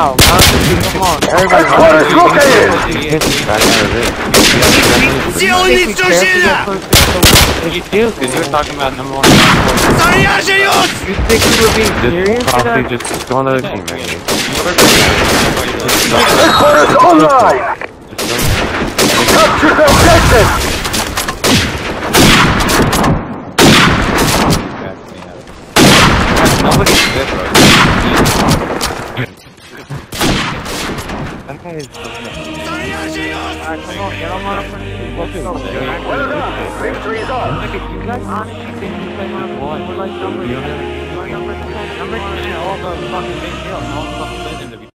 now. Come on, everybody. You do, because you were talking about number 1. You think you were being serious? Probably just go on the other team, man. Headquarters online! Capture the objective! Nobody's good, bro. That guy is alright, come on, get on my friend. Well done! Victory is ours! You guys honestly think you play my boy? We're like number 10, all the fucking big deal, all the fucking legends.